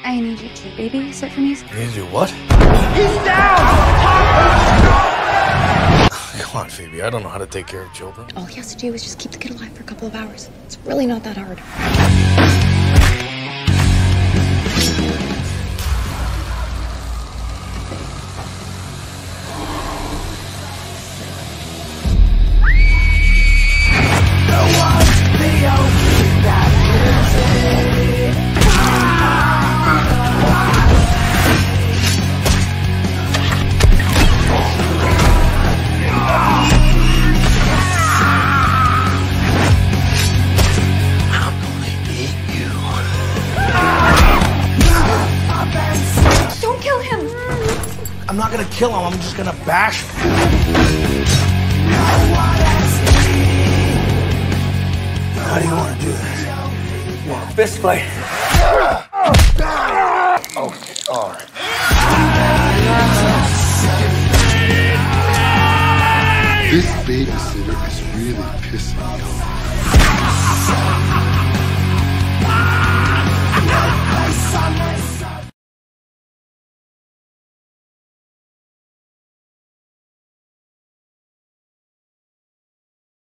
I need you to babysit for me. You need to do what? He's down! Come on, Phoebe. I don't know how to take care of children. All he has to do is just keep the kid alive for a couple of hours. It's really not that hard. Don't kill him! I'm not gonna kill him. I'm just gonna bash him. How do you want to do this? You want a fist fight? Okay, all right. This babysitter is really pissing me off.